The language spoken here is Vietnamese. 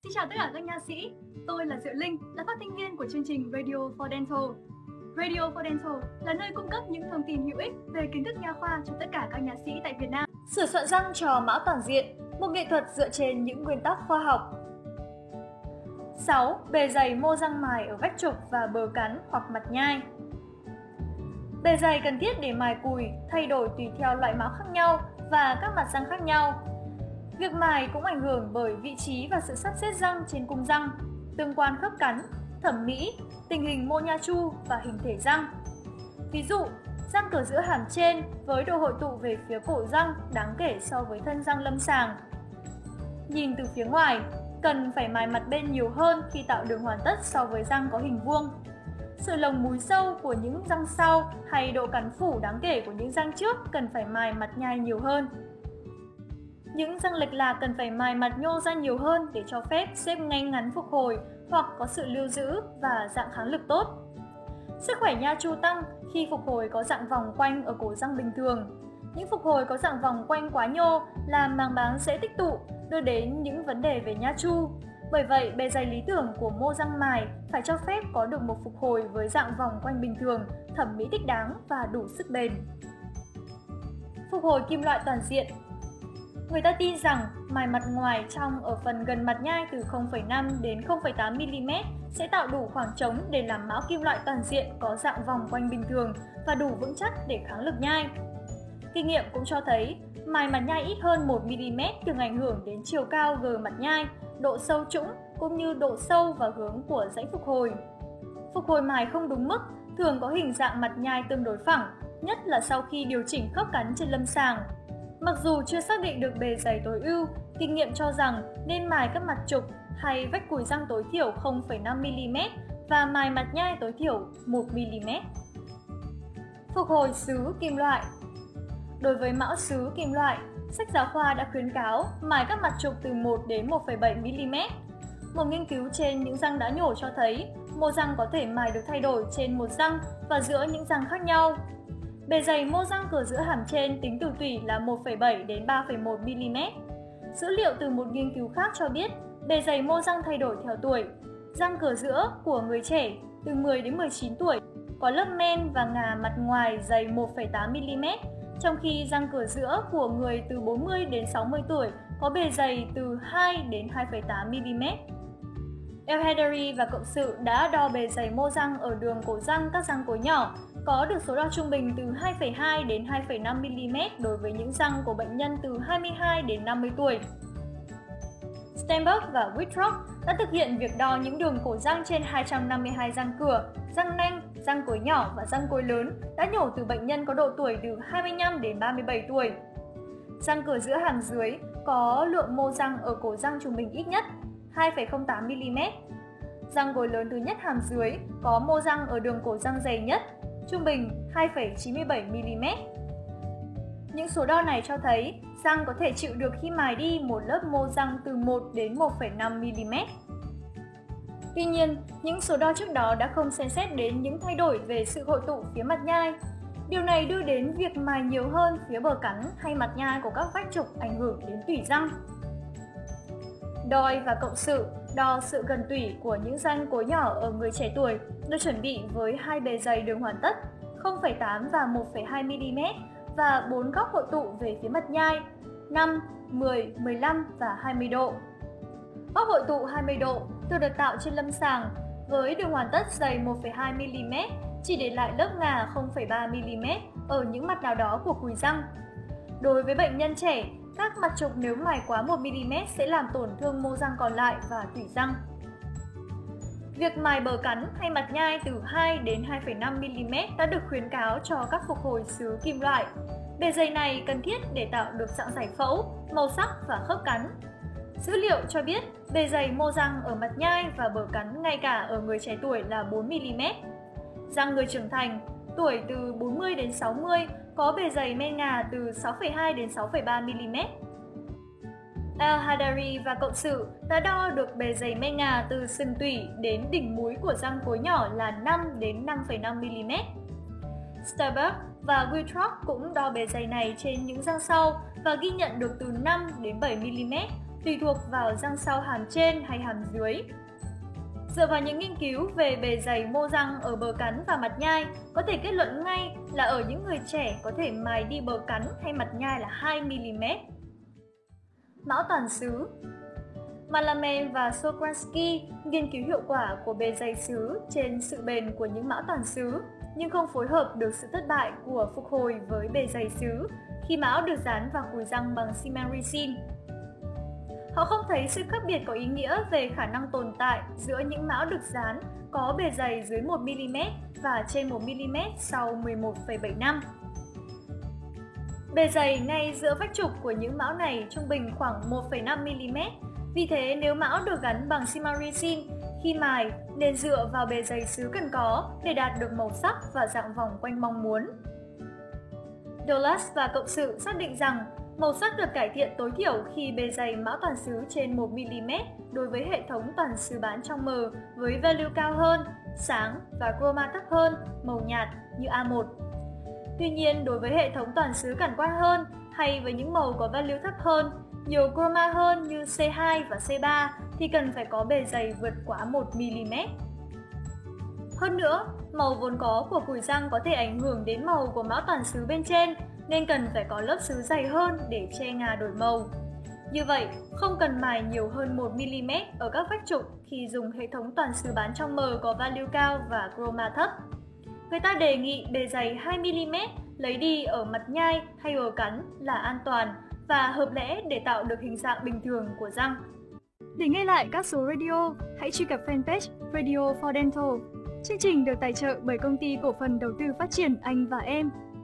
Xin chào tất cả các nha sĩ, tôi là Diệu Linh, là phát thanh viên của chương trình Radio for Dental. Radio for Dental là nơi cung cấp những thông tin hữu ích về kiến thức nha khoa cho tất cả các nha sĩ tại Việt Nam. Sửa soạn răng cho mão toàn diện, một nghệ thuật dựa trên những nguyên tắc khoa học. 6. Bề dày mô răng mài ở vách trục và bờ cắn hoặc mặt nhai. Bề dày cần thiết để mài cùi thay đổi tùy theo loại mão khác nhau và các mặt răng khác nhau. Việc mài cũng ảnh hưởng bởi vị trí và sự sắp xếp răng trên cung răng, tương quan khớp cắn, thẩm mỹ, tình hình mô nha chu và hình thể răng. Ví dụ, răng cửa giữa hàm trên với độ hội tụ về phía cổ răng đáng kể so với thân răng lâm sàng. Nhìn từ phía ngoài, cần phải mài mặt bên nhiều hơn khi tạo đường hoàn tất so với răng có hình vuông. Sự lồng múi sâu của những răng sau hay độ cắn phủ đáng kể của những răng trước cần phải mài mặt nhai nhiều hơn. Những răng lệch lạc cần phải mài mặt nhô ra nhiều hơn để cho phép xếp ngay ngắn phục hồi hoặc có sự lưu giữ và dạng kháng lực tốt. Sức khỏe nha chu tăng khi phục hồi có dạng vòng quanh ở cổ răng bình thường. Những phục hồi có dạng vòng quanh quá nhô làm màng báng dễ tích tụ, đưa đến những vấn đề về nha chu. Bởi vậy, bề dày lý tưởng của mô răng mài phải cho phép có được một phục hồi với dạng vòng quanh bình thường, thẩm mỹ thích đáng và đủ sức bền. Phục hồi kim loại toàn diện. Người ta tin rằng mài mặt ngoài trong ở phần gần mặt nhai từ 0,5 đến 0,8 mm sẽ tạo đủ khoảng trống để làm mão kim loại toàn diện có dạng vòng quanh bình thường và đủ vững chắc để kháng lực nhai. Kinh nghiệm cũng cho thấy mài mặt nhai ít hơn 1 mm thường ảnh hưởng đến chiều cao gờ mặt nhai, độ sâu trũng cũng như độ sâu và hướng của rãnh phục hồi. Phục hồi mài không đúng mức thường có hình dạng mặt nhai tương đối phẳng, nhất là sau khi điều chỉnh khớp cắn trên lâm sàng. Mặc dù chưa xác định được bề dày tối ưu, kinh nghiệm cho rằng nên mài các mặt trục hay vách cùi răng tối thiểu 0,5 mm và mài mặt nhai tối thiểu 1 mm. Phục hồi sứ kim loại. Đối với mão sứ kim loại, sách giáo khoa đã khuyến cáo mài các mặt trục từ 1 đến 1,7 mm. Một nghiên cứu trên những răng đã nhổ cho thấy mô răng có thể mài được thay đổi trên một răng và giữa những răng khác nhau. Bề dày mô răng cửa giữa hàm trên tính từ tủy là 1,7 đến 3,1 mm. Dữ liệu từ một nghiên cứu khác cho biết bề dày mô răng thay đổi theo tuổi. Răng cửa giữa của người trẻ từ 10 đến 19 tuổi có lớp men và ngà mặt ngoài dày 1,8 mm, trong khi răng cửa giữa của người từ 40 đến 60 tuổi có bề dày từ 2 đến 2,8 mm. El-Hedary và cộng sự đã đo bề dày mô răng ở đường cổ răng các răng cối nhỏ, có được số đo trung bình từ 2,2 đến 2,5 mm đối với những răng của bệnh nhân từ 22 đến 50 tuổi. Steinberg và Whitrock đã thực hiện việc đo những đường cổ răng trên 252 răng cửa, răng nanh, răng cối nhỏ và răng cối lớn đã nhổ từ bệnh nhân có độ tuổi từ 25 đến 37 tuổi. Răng cửa giữa hàm dưới có lượng mô răng ở cổ răng trung bình ít nhất 2,08 mm. Răng cối lớn thứ nhất hàm dưới có mô răng ở đường cổ răng dày nhất, trung bình 2,97 mm. Những số đo này cho thấy răng có thể chịu được khi mài đi một lớp mô răng từ 1 đến 1,5 mm. Tuy nhiên, những số đo trước đó đã không xem xét đến những thay đổi về sự hội tụ phía mặt nhai. Điều này đưa đến việc mài nhiều hơn phía bờ cắn hay mặt nhai của các vách trục ảnh hưởng đến tủy răng. Doyle và cộng sự đo sự gần tủy của những răng cối nhỏ ở người trẻ tuổi được chuẩn bị với hai bề dày đường hoàn tất 0,8 và 1,2 mm và 4 góc hội tụ về phía mặt nhai 5, 10, 15 và 20 độ. Góc hội tụ 20 độ thường được tạo trên lâm sàng với đường hoàn tất dày 1,2 mm chỉ để lại lớp ngà 0,3 mm ở những mặt nào đó của cùi răng. Đối với bệnh nhân trẻ, các mặt trục nếu mài quá 1 mm sẽ làm tổn thương mô răng còn lại và tủy răng. Việc mài bờ cắn hay mặt nhai từ 2 đến 2,5 mm đã được khuyến cáo cho các phục hồi sứ kim loại. Bề dày này cần thiết để tạo được dạng giải phẫu, màu sắc và khớp cắn. Dữ liệu cho biết bề dày mô răng ở mặt nhai và bờ cắn ngay cả ở người trẻ tuổi là 4 mm. Răng người trưởng thành, tuổi từ 40 đến 60 có bề dày men ngà từ 6,2 đến 6,3 mm. El-Hedary và cộng sự đã đo được bề dày men ngà từ sừng tủy đến đỉnh múi của răng cối nhỏ là 5 đến 5,5 mm. Steinberg và Whitrock cũng đo bề dày này trên những răng sau và ghi nhận được từ 5 đến 7 mm tùy thuộc vào răng sau hàm trên hay hàm dưới. Dựa vào những nghiên cứu về bề dày mô răng ở bờ cắn và mặt nhai, có thể kết luận ngay là ở những người trẻ có thể mài đi bờ cắn hay mặt nhai là 2 mm. Mão toàn xứ. Malamen và Sokransky nghiên cứu hiệu quả của bề dày xứ trên sự bền của những mão toàn xứ, nhưng không phối hợp được sự thất bại của phục hồi với bề dày xứ khi mão được dán vào cùi răng bằng xi men resin. Họ không thấy sự khác biệt có ý nghĩa về khả năng tồn tại giữa những mão được dán có bề dày dưới 1 mm và trên 1 mm sau 11,7 năm. Bề dày ngay giữa vách trục của những mão này trung bình khoảng 1,5 mm. Vì thế, nếu mão được gắn bằng xi men resin, khi mài nên dựa vào bề dày xứ cần có để đạt được màu sắc và dạng vòng quanh mong muốn. Douglas và cộng sự xác định rằng màu sắc được cải thiện tối thiểu khi bề dày mão toàn xứ trên 1 mm đối với hệ thống toàn xứ bán trong mờ với value cao hơn, sáng và chroma thấp hơn, màu nhạt như A1. Tuy nhiên, đối với hệ thống toàn xứ cản quang hơn hay với những màu có value thấp hơn, nhiều chroma hơn như C2 và C3 thì cần phải có bề dày vượt quá 1 mm. Hơn nữa, màu vốn có của cùi răng có thể ảnh hưởng đến màu của mão toàn xứ bên trên, nên cần phải có lớp xứ dày hơn để che ngà đổi màu. Như vậy, không cần mài nhiều hơn 1 mm ở các vách trục khi dùng hệ thống toàn xứ bán trong mờ có value cao và chroma thấp. Người ta đề nghị bề dày 2 mm lấy đi ở mặt nhai hay ở cắn là an toàn và hợp lẽ để tạo được hình dạng bình thường của răng. Để nghe lại các số radio, hãy truy cập fanpage Radio for Dental. Chương trình được tài trợ bởi Công ty Cổ phần Đầu tư Phát triển Anh và Em.